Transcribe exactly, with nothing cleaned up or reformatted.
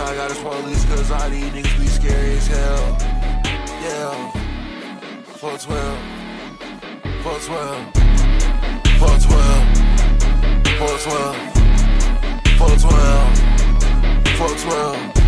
I got us police cause all these niggas be scary as hell. Yeah. four twelve. four twelve. four twelve. four twelve. four twelve. four twelve.